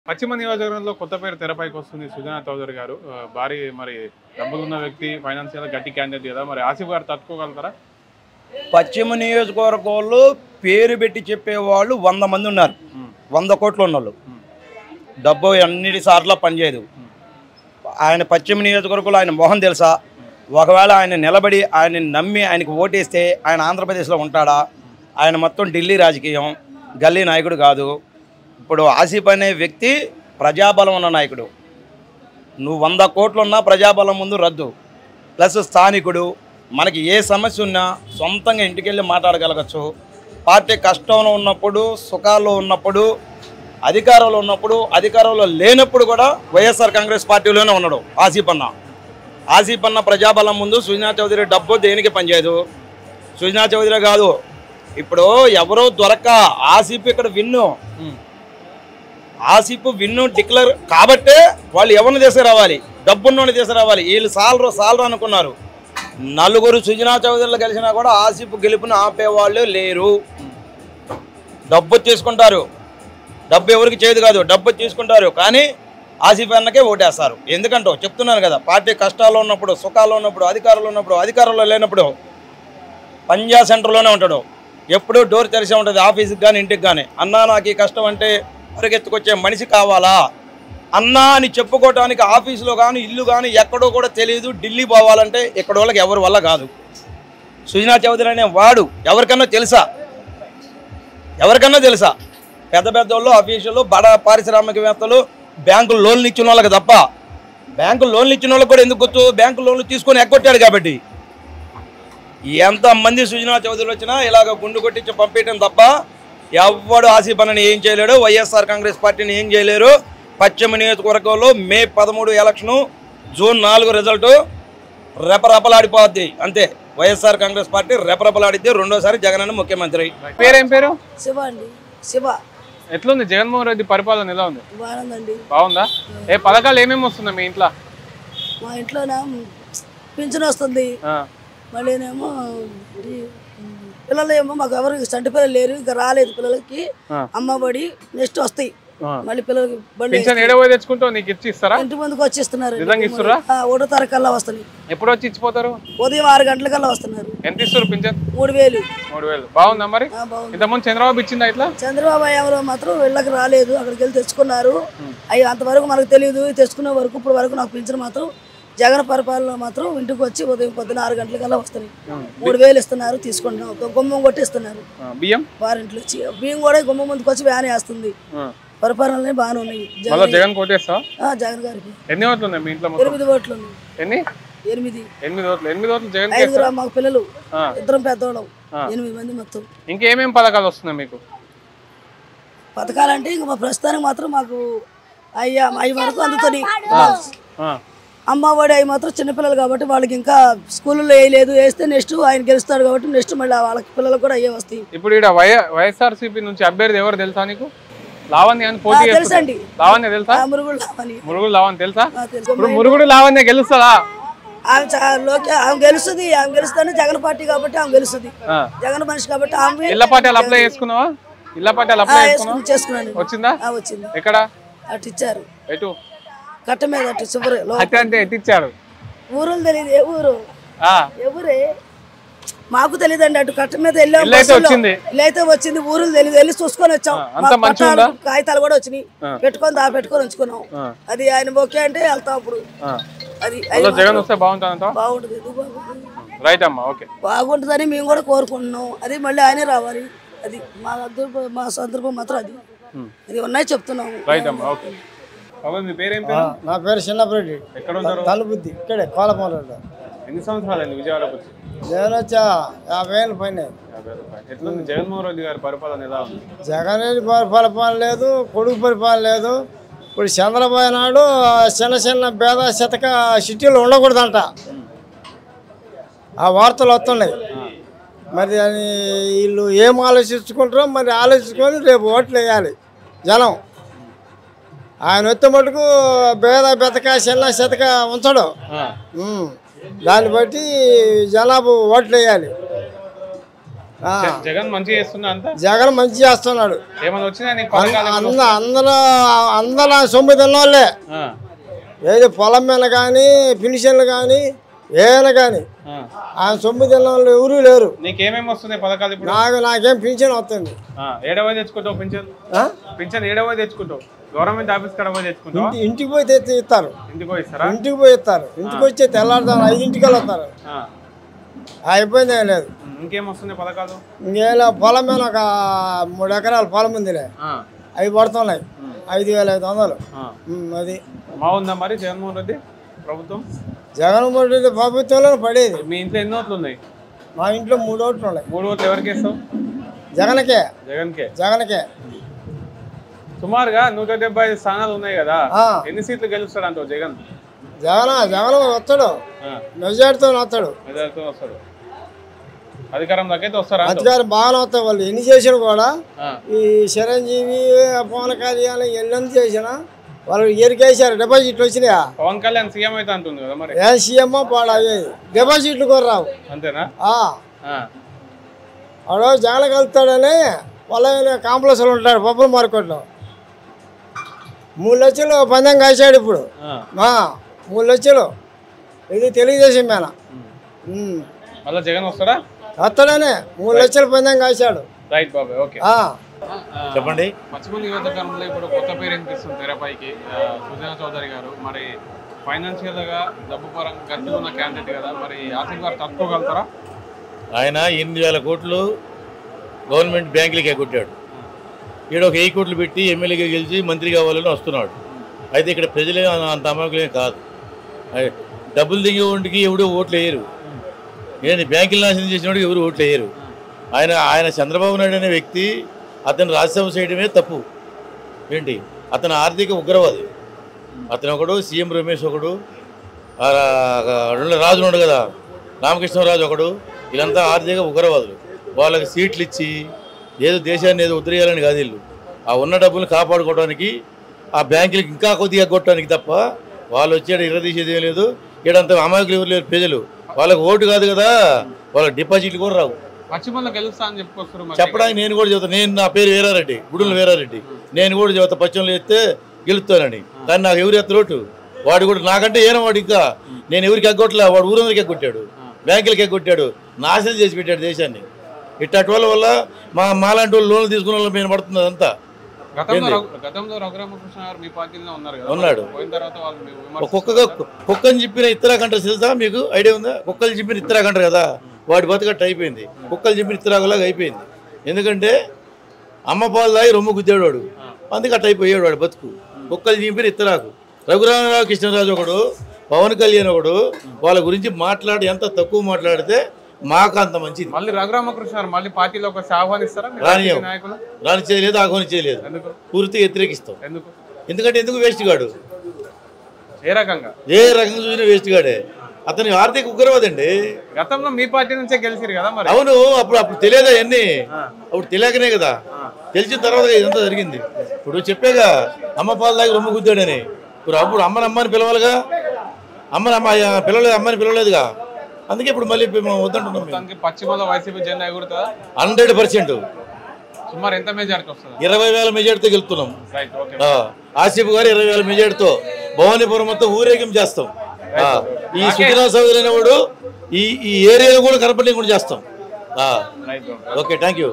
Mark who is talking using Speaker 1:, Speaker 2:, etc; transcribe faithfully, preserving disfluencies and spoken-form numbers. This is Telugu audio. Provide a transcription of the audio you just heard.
Speaker 1: పశ్చిమ నియోజకవర్గంలో కొత్త పేరు తెరపైకి వస్తుంది సుజనా చౌదరి గారు. భారీ మరి డబ్బులున్న వ్యక్తి, ఫైనాన్షియల్ గట్టి క్యాండిడేట్ కదా, మరి ఆసిఫ్ గారు తట్టుకోగలుగుతారా?
Speaker 2: పశ్చిమ నియోజకవర్గంలో పేరు పెట్టి చెప్పేవాళ్ళు వంద మంది ఉన్నారు. వంద కోట్లు ఉన్నోళ్ళు డబ్బు అన్నిటి సార్లు పనిచేయదు. ఆయన పశ్చిమ నియోజకవర్గంలో ఆయన మొహం తెలుసా? ఒకవేళ ఆయన నిలబడి ఆయన నమ్మి ఆయనకు ఓటేస్తే ఆయన ఆంధ్రప్రదేశ్లో ఉంటాడా? ఆయన మొత్తం ఢిల్లీ రాజకీయం, గల్లీ నాయకుడు కాదు. ఇప్పుడు ఆసిఫ్ అనే వ్యక్తి ప్రజాబలం ఉన్న నాయకుడు. నువ్వు వంద కోట్లు ఉన్నా ప్రజాబలం ముందు రద్దు. ప్లస్ స్థానికుడు, మనకి ఏ సమస్య ఉన్నా సొంతంగా ఇంటికి వెళ్ళి మాట్లాడగలగచ్చు. పార్టీ కష్టంలో ఉన్నప్పుడు, సుఖాల్లో ఉన్నప్పుడు, అధికారంలో ఉన్నప్పుడు, అధికారంలో లేనప్పుడు కూడా వైఎస్ఆర్ కాంగ్రెస్ పార్టీలోనే ఉన్నాడు ఆసిఫ్ అన్న. ఆసిఫ్ అన్న ప్రజాబలం ముందు సుజనా చౌదరి డబ్బు దేనికి పనిచేయదు. సుజనా చౌదరి కాదు, ఇప్పుడు ఎవరో దొరక్క ఆసిఫ్ ఇక్కడ విన్ను. ఆసిఫ్ విన్ను డిక్లేర్ కాబట్టే వాళ్ళు ఎవరిని తీసుకురావాలి, డబ్బున్నోని తీసుకురావాలి. వీళ్ళు సాలరు సాలరు అనుకున్నారు. నలుగురు సుజనా చౌదరులు కలిసినా కూడా ఆసిఫ్ గెలుపుని ఆపేవాళ్ళు లేరు. డబ్బు తీసుకుంటారు, డబ్బు ఎవరికి చేయదు కాదు, డబ్బు తీసుకుంటారు. కానీ ఆసిఫ్ అన్నకే ఓటేస్తారు. ఎందుకంటో చెప్తున్నాను కదా, పార్టీ కష్టాల్లో ఉన్నప్పుడు, సుఖాల్లో ఉన్నప్పుడు, అధికారంలో ఉన్నప్పుడు, అధికారంలో లేనప్పుడు పంజా సెంటర్లోనే ఉంటాడు. ఎప్పుడూ డోర్ తెరిసే ఉంటుంది, ఆఫీస్కి కానీ ఇంటికి కానీ. అన్నా నాకు ఈ కష్టం అంటే పరిగెత్తుకొచ్చే మనిషి కావాలా అన్నా అని చెప్పుకోవటానికి ఆఫీసులో కానీ ఇల్లు కానీ ఎక్కడో కూడా తెలియదు. ఢిల్లీ పోవాలంటే ఇక్కడ వాళ్ళకి ఎవరి వల్ల కాదు. సుజనా చౌదరి అనే వాడు ఎవరికన్నా తెలుసా? ఎవరికన్నా తెలుసా? పెద్ద పెద్ద వాళ్ళు, ఆఫీసులు, బడ పారిశ్రామికవేత్తలు, బ్యాంకులు లోన్లు ఇచ్చిన వాళ్ళకి తప్ప. బ్యాంకులు లోన్లు ఇచ్చిన వాళ్ళకి కూడా ఎందుకు గుర్తు? బ్యాంకు లోన్లు తీసుకొని ఎగ్గొట్టాడు కాబట్టి. ఎంతమంది సుజనా చౌదరి వచ్చినా ఇలాగ గుండు కొట్టించి పంపించడం తప్ప ఎవడు ఆసిఫ్ అన్నని ఏం చేయలేడు. వైఎస్ఆర్ కాంగ్రెస్ పార్టీని ఏం చేయలేరు. పశ్చిమ నియోజకవర్గంలో మే పదమూడు ఎలక్షను, జూన్ నాలుగు రిజల్టు రెపరెపలాడిపోద్ది. అంతే, వైఎస్ఆర్ కాంగ్రెస్ పార్టీ రెపరెపలాడిద్ది. రెండోసారి జగన్ అన్న ముఖ్యమంత్రి.
Speaker 1: పేరేం పేరు?
Speaker 3: శివ అండి. శివ.
Speaker 1: ఎట్లుంది జగన్మోహన్ రెడ్డి పరిపాలన? ఎలా ఉంది?
Speaker 3: బాగుందండి.
Speaker 1: బాగుందా? ఏ పథకాలు ఏమేమి వస్తున్నాయి మీ ఇంట్లో?
Speaker 3: మా ఇంట్లోనే పింఛన్ వస్తుంది, మళ్ళీనేమో పిల్లలు ఏమో మాకు ఎవరికి చంటి పిల్లలు లేరు, ఇంకా రాలేదు పిల్లలకి. అమ్మఒడి నెక్స్ట్ వస్తాయి మళ్ళీ పిల్లలకి.
Speaker 1: తెచ్చుకుంటావు, నీకు ఇచ్చి ఇస్తారా?
Speaker 3: ఇంటి ముందుకు వచ్చి ఇస్తున్నారు.
Speaker 1: ఇస్తారా?
Speaker 3: ఒకటో తారీఖు కల్లా వస్తున్నాయి.
Speaker 1: ఎప్పుడు వచ్చి ఇచ్చిపోతారు?
Speaker 3: ఉదయం ఆరు గంటలకల్లా వస్తున్నారు.
Speaker 1: ఎంత ఇస్తారు పింఛన్?
Speaker 3: మూడు వేలు.
Speaker 1: మూడు వేలు బాగుందా? మరి ఇంతకుముందు చంద్రబాబు ఇచ్చిందా ఇట్లా?
Speaker 3: చంద్రబాబు ఎవరో మాత్రం వీళ్ళకి రాలేదు, అక్కడికి వెళ్ళి తెచ్చుకున్నారు. అవి అంతవరకు మనకు తెలియదు. తెచ్చుకునే వరకు ఇప్పుడు వరకు నాకు పింఛన్ మాత్రం జగన్ పరిపాలన మాత్రం ఇంటికి వచ్చి ఉదయం పొద్దున ఆరు గంటలకల్లా వస్తున్నాయి. మూడు వేలు ఇస్తున్నారు, తీసుకుంటున్నాం. గుమ్మం కొట్టి ఇస్తున్నారు.
Speaker 1: బియ్యం
Speaker 3: వారింట్లో వచ్చి బియ్యం కూడా గుమ్మం ముందుకు వచ్చి వ్యాన్ వేస్తుంది. పరిపాలన బాగానే ఉన్నాయి.
Speaker 1: జగన్ కోటేస్తా
Speaker 3: జగన్ గారికి
Speaker 1: ఎన్ని ఓట్లు ఉన్నాయి మీ ఇంట్లో?
Speaker 3: ఎనిమిది ఓట్లు ఉన్నాయి.
Speaker 1: ఎన్ని?
Speaker 3: ఎనిమిది.
Speaker 1: ఎనిమిది ఓట్లు. ఎనిమిది ఓట్లు జగన్.
Speaker 3: ఐదుగురు మాకు పిల్లలు, ఇద్దరం పెద్దవాళ్ళం, ఎనిమిది మంది మొత్తం.
Speaker 1: ఇంకేమేమి పథకాలు వస్తున్నాయి మీకు?
Speaker 3: పథకాలంటే ఇంకా మా ప్రస్తుతానికి మాత్రం మాకు అయ్యా అవి వరకు అందుతుంది. అమ్మ ఒడి అవి మాత్రం చిన్నపిల్లలు కాబట్టి వాళ్ళకి ఇంకా స్కూల్లో వేయలేదు. వేస్తే నెక్స్ట్ ఆయన గెలుస్తాడు కాబట్టి నెక్స్ట్ మళ్ళీ వాళ్ళకి పిల్లలకు కూడా అయ్యే వస్తాయి.
Speaker 1: ఇప్పుడు ఇక్కడ వైఎస్ఆర్సీపీ నుంచి అభ్యర్థి ఎవరు తెలుసా నీకు? లావణ్య అని పోటీ
Speaker 3: తెలుసండి.
Speaker 1: లావణ్య తెలుసా?
Speaker 3: మురుగుడు లావణ్య.
Speaker 1: మురుగుడు లావణ్య తెలుసా? ఇప్పుడు మురుగుడు లావణ్య గెలుస్తుందా?
Speaker 3: ఆమె ఆమె గెలుస్తుంది. ఆమె గెలుస్తానే జగన్ పార్టీ కాబట్టి ఆమె గెలుస్తుంది. జగన్ మనిషి కాబట్టి ఆమె.
Speaker 1: ఇళ్ల పట్టాలు అప్లై చేసుకున్నావా? ఇళ్ల పట్టాలు అప్లై
Speaker 3: చేసుకున్నాను.
Speaker 1: వచ్చిందా?
Speaker 3: వచ్చింది.
Speaker 1: ఎక్కడ?
Speaker 3: అటు ఇచ్చారు.
Speaker 1: ఎటు?
Speaker 3: కట్ట మీద అటు శుభ్ర
Speaker 1: అంటే ఎటు ఇచ్చారు?
Speaker 3: ఊరులు తెలియదు. ఏ ఊరు? ఎవరే మాకు తెలియదండి. అటు కట్ట మీద వెళ్ళాం, ఇల్లైతే వచ్చింది. ఊరులు తెలియదు, వెళ్ళి చూసుకొని వచ్చాం. కాగితాలు కూడా వచ్చినాయి, పెట్టుకొని దా పెట్టుకొని ఉంచుకున్నాం. అది ఆయన ఓకే అంటే వెళ్తాం. అప్పుడు అది బాగుంటుంది. బాగుంటుందని మేము కూడా కోరుకుంటున్నాం. అది మళ్ళీ ఆయనే రావాలి. అది మా మా సందర్భం మాత్రం అది అది ఉన్నాయి చెప్తున్నాము.
Speaker 4: నా పేరు చిన్నపరెడ్డి. తలబుద్ధి ఇక్కడే కోలపాలలో.
Speaker 1: ఎన్ని సంవత్సరాలు విజయవాడకు వచ్చి?
Speaker 4: జగన్ వచ్చా యాభై ఏళ్ళు పైన.
Speaker 1: జగన్మోహన్ రెడ్డి గారి పరిపాలన ఎలా ఉంది?
Speaker 4: జగన్ రెడ్డి పరిపాలన లేదు, కొడుకు పరిపాలన లేదు. ఇప్పుడు చంద్రబాబు నాయుడు చిన్న చిన్న భేద శతక సిటీలో ఉండకూడదంట. ఆ వార్తలు వస్తున్నాయి. మరి అని వీళ్ళు ఏం ఆలోచించుకుంటారో మరి ఆలోచించుకొని రేపు ఓట్లు వేయాలి జనం. ఆయన వచ్చే మటుకు భేద బెతక చిన్న శతక ఉంచడు. దాన్ని బట్టి జనాభా ఓట్లు వేయాలి. ఆ.
Speaker 1: జగన్ మంచిగా చేస్తున్నా అంతా
Speaker 4: జగన్ మంచి చేస్తున్నాడు.
Speaker 1: ఏమైనా వచ్చినా నీకు పథకాలు ఏమైనా
Speaker 4: అంద అందరూ అందరూ సొమ్ము తిన్నోళ్ళే.
Speaker 1: ఆ,
Speaker 4: ఏది పొలం మీద కానీ పెన్షన్లు కానీ ఏమైనా కానీ
Speaker 1: ఆ.
Speaker 4: ఆయన సొమ్ము తిన్న వాళ్ళు ఎవరూ లేరు.
Speaker 1: నీకేమేమి వస్తున్నాయి పథకాలు ఇప్పుడు?
Speaker 4: నాకు నాకేం పెన్షన్ వస్తుంది.
Speaker 1: ఆ, ఏడవ తెచ్చుకుంటావు పింఛన్?
Speaker 4: ఆ?
Speaker 1: పింఛన్ ఏడవ తెచ్చుకుంటావు? గవర్నమెంట్ ఆఫీస్ కాడ పోయి తెచ్చుకుంటావు?
Speaker 4: ఇంటి ఇంటికి పోయి తెచ్చి ఇస్తారు.
Speaker 1: ఇంటికి పోయి ఇస్తారా?
Speaker 4: ఇంటికి పోయి ఇస్తారు. ఇంటికి వచ్చి తెల్లారుతారు ఐదింటికి వస్తారు.
Speaker 1: ఆ.
Speaker 4: అయిపోయింది ఏం లేదు.
Speaker 1: ఇంకేం వస్తున్నాయి పథకాలు?
Speaker 4: ఇంకేలా పొలం మీద ఒక మూడు ఎకరాల పొలం ఉందిలే,
Speaker 1: ఆ,
Speaker 4: అవి పడుతున్నాయి ఐదు వేల ఐదు వందలు.
Speaker 1: ఆ.
Speaker 4: ఉమ్, అది
Speaker 1: బాగుందా మరి జగన్మోహన్ రెడ్డి ప్రభుత్వం?
Speaker 4: జగన్మోహన్ రెడ్డి ప్రభుత్వంలో పడేది.
Speaker 1: మీ ఇంట్లో ఎన్ని ఓట్లు ఉన్నాయి?
Speaker 4: మా ఇంట్లో మూడు ఓట్లు ఉన్నాయి.
Speaker 1: మూడు ఓట్లు ఎవరికి ఇస్తావు?
Speaker 4: జగన్కే
Speaker 1: జగన్కే.
Speaker 4: జగన్కే
Speaker 1: సుమారుగా నూట డెబ్బై ఐదు స్థానాలు ఉన్నాయి కదా,
Speaker 4: ఆ.
Speaker 1: ఎన్ని సీట్లు గెలుస్తాడు అంటావు జగన్?
Speaker 4: జగన్ జగన్ వస్తాడు,
Speaker 1: ఆ,
Speaker 4: మెజార్టీతో వస్తాడు.
Speaker 1: మెజారిటీతో వస్తాడు. అధికారంలోకి అయితే వస్తారా అంటావు?
Speaker 4: అధికారం బాగానే వస్తాయి. వాళ్ళు ఎన్ని చేసినా కూడా
Speaker 1: ఆ,
Speaker 4: ఈ చిరంజీవి పవన్ కళ్యాణ్ ఎన్ని చేసినా వాళ్ళు ఎరికేసారు. డిపాజిట్లు వచ్చినాయా?
Speaker 1: పవన్ కళ్యాణ్ సీఎం అయితే అంటుంది కదా మరి.
Speaker 4: ఏ సీఎం పాడయ్యాయి డిపాజిట్లు కూడా రావు.
Speaker 1: అంతేనా?
Speaker 4: ఆ.
Speaker 1: ఆ,
Speaker 4: వాడు జగన్ కలుస్తాడని వాళ్ళ కాంప్లెక్స్లో ఉంటాడు పప్పుల మార్కెట్లో. మూడు లక్షలు పందెం కాశాడు ఇప్పుడు.
Speaker 1: ఆ.
Speaker 4: ఆ, మూడు లక్షలు ఇది తెలుగుదేశం మీద. ఉమ్.
Speaker 1: మళ్ళీ జగన్ వస్తాడా?
Speaker 4: వస్తాడనే మూడు లక్షలు పందెం కాశాడు.
Speaker 1: రైట్ బాబాయ్, ఓకే.
Speaker 4: ఆ.
Speaker 2: చెప్పండి.
Speaker 1: పశ్చిమ నియోజకవర్గంలో ఇప్పుడు కొత్త పేరు వినిపిస్తుంది తెరపైకి, ఆ, సుజనా చౌదరి గారు. మరి ఫైనాన్షియల్ గా డబ్బు పరంగా గట్టిగా ఉన్న క్యాండిడేట్ కదా, మరి ఆసిఫ్ గారు తట్టుకోగలుగుతారా?
Speaker 5: ఆయన ఎనిమిది వేల కోట్లు గవర్నమెంట్ బ్యాంకులకి ఎగ్గొట్టాడు. ఈడ ఒక వెయ్యి కోట్లు పెట్టి ఎమ్మెల్యేగా గెలిచి మంత్రి కావాలని వస్తున్నాడు. అయితే ఇక్కడ ప్రజలే అంత అమాయకులే కాదు. అయ్ డబ్బులు దిగే వాడికి ఎవడో ఓట్లు వేయరు. ఏంటి బ్యాంకులు నాశనం చేసిన వాడికి ఎవరు ఓట్లు వేయరు. ఆయన ఆయన చంద్రబాబు నాయుడు అనే వ్యక్తి అతను రాజ్యసభ చేయడమే తప్పు. ఏంటి అతను ఆర్థిక ఉగ్రవాది. అతను ఒకడు, సీఎం రమేష్ ఒకడు, రెండు రాజు ఉన్నాడు కదా రామకృష్ణరాజు ఒకడు, వీళ్ళంతా ఆర్థిక ఉగ్రవాదులు. వాళ్ళకి సీట్లు ఇచ్చి ఏదో దేశాన్ని ఏదో ఉద్రేయాలని కాదు. వీళ్ళు ఆ ఉన్న డబ్బులు కాపాడుకోవడానికి ఆ బ్యాంకులకి ఇంకా కొద్దిగా కొట్టడానికి తప్ప వాళ్ళు వచ్చాడు ఇరదీసేది ఏం లేదు. ఈడంతా అమాయకులు ఎవరు లేరు ప్రజలు. వాళ్ళకి ఓటు కాదు కదా, వాళ్ళకి డిపాజిట్లు కూడా రావు.
Speaker 1: పశ్చిమలో గెలుస్తా అని చెప్పుకొస్తారు.
Speaker 5: చెప్పడానికి నేను కూడా చెబుతాను. నేను నా పేరు వీరారెడ్డి, గుడులు వీరారెడ్డి. నేను కూడా చెబుతా పశ్చిమలో ఎత్తే గెలుస్తానని. కానీ నాకు ఎవరు ఎత్త రోటు వాడు కూడా నాకంటే ఏనా వాడు. ఇంకా నేను ఎవరికి ఎగ్గొట్టలే, వాడు ఊరందరికి ఎగ్గొట్టాడు, బ్యాంకులకి ఎగ్గొట్టాడు, నాశనం చేసి పెట్టాడు దేశాన్ని. ఇట్టటి వాళ్ళ వల్ల మా మాలాంటి వాళ్ళు లోన్లు తీసుకున్న వాళ్ళు మేము పడుతుంది అదంతా.
Speaker 1: గతంలో గతంలో రఘురామకృష్ణ గారు మీ పార్టీలో ఉన్నారు కదా,
Speaker 5: ఉన్నాడు.
Speaker 1: పోయిన తర్వాత వాళ్ళు మీ విమర్శ-
Speaker 5: కుక్కగా కుక్కని చెప్పిన ఇత్తరాఖండ్ తెలుసా మీకు? ఐడియా ఉందా? కుక్కలు చెప్పిన ఇత్తరాఖండ్ కదా, వాడి బతుకట్టు అయిపోయింది. కుక్కలు చెప్పిన ఇత్తరాకులాగా అయిపోయింది. ఎందుకంటే అమ్మ పాలు తాగి రొమ్ము గుద్దాడు వాడు, అందుకే అట్ట అయిపోయాడు వాడు బతుకు. కుక్కలు చెప్పిన ఇత్తరాకు. రఘురామరావు కృష్ణరాజు ఒకడు, పవన్ కళ్యాణ్ ఒకడు, వాళ్ళ గురించి మాట్లాడి ఎంత తక్కువ మాట్లాడితే మాకు అంత మంచిది.
Speaker 1: మళ్ళీ రఘురామకృష్ణ గారు మళ్ళీ పార్టీలోకి వచ్చి ఆహ్వానిస్తారా మీ
Speaker 5: రాని
Speaker 1: రాజకీయ నాయకులు?
Speaker 5: రాని చేయలేదు, ఆహ్వాని చేయలేదు.
Speaker 1: ఎందుకు?
Speaker 5: పూర్తిగా వ్యతిరేకిస్తాం.
Speaker 1: ఎందుకు?
Speaker 5: ఎందుకంటే ఎందుకు వేస్ట్ గాడు,
Speaker 1: ఏ రకంగా?
Speaker 5: ఏ రకంగా చూసినా వేస్ట్ గాడే. అతని ఆర్థిక ఉగ్రవాదండి.
Speaker 1: గతంలో మీ పార్టీ నుంచే గెలిచిరు కదా మరి.
Speaker 5: అవును, అప్పుడు అప్పుడు తెలియదా అన్నీ? అప్పుడు తెలియకనే కదా, తెలిసిన తర్వాత ఇదంతా జరిగింది. ఇప్పుడు చెప్పాగా అమ్మ పాలు దాకా రొమ్ము గుద్దాడని. ఇప్పుడు అప్పుడు అమ్మని అమ్మని పిలవాలిగా, అమ్మని అమ్మ పిలవలేదు, అమ్మని పిలవలేదుగా. అందుకే ఇప్పుడు మళ్ళీ వద్దంటున్నాం.
Speaker 1: పశ్చిమలో వైసీపీ జెండా ఎగురుతుందా?
Speaker 5: హండ్రెడ్ పర్సెంట్
Speaker 1: సుమారు ఎంత మెజారిటీ వస్తుంది?
Speaker 5: ఇరవై వేల మెజార్టీతో గెలుతున్నాం.
Speaker 1: Right, okay.
Speaker 5: ఆసిఫ్ గారు ఇరవై వేల మెజార్టీతో భవానీపురం మొత్తం ఊరేగింపు చేస్తాం. ఈ సుజనా చౌదరి అనేవాడు ఈ ఈ ఏరియాలో కూడా కనపడి కూడా చేస్తాం. Okay, thank you.